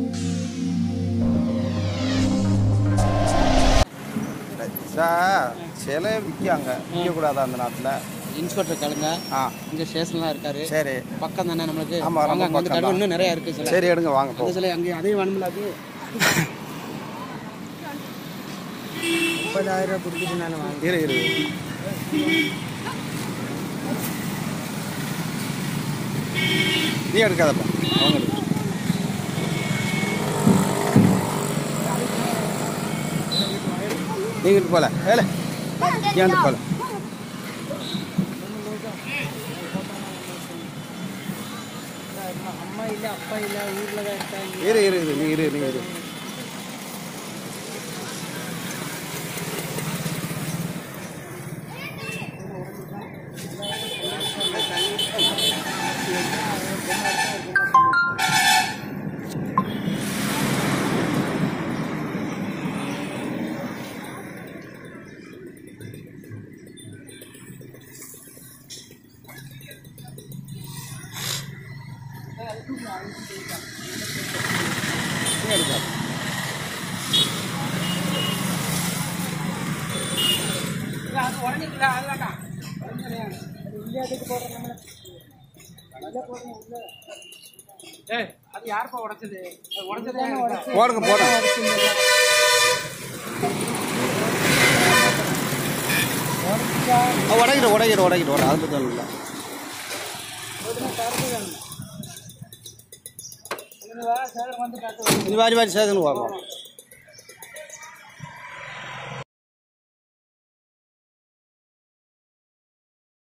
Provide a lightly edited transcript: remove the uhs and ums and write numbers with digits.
சில விற்காங்க விற்கக்கூடாது அந்த நாட்டில். இன்ஸ்பெக்டர் கலங்க இங்கே ஸ்டேஷன்லாம் இருக்காரு. சரி பக்கம் தானே நம்மளுக்கு. ஆமாம் அங்கே வந்து கடவுள் இன்னும் நிறையா இருக்குது சார். சரி எடுங்க வாங்க போ. சில அங்கே அதையும் வேணும்ல அது 30,000 கொடுத்துட்டு நான் வாங்க. இரு நீ எடுக்காதப்பா அவங்க எடு. நீங்க போல ஏல ஏன் போல அம்மா இல்லை அப்பா இல்லை ஊரில் தான் இருக்காங்க. இரு நீ இரு அது யாருப்பா உடைச்சது? போடுங்க உடைக்கிட்டு அது பற்றி இல்லை. வந்து இது வாரி சேதன்னு பார்ப்போம்.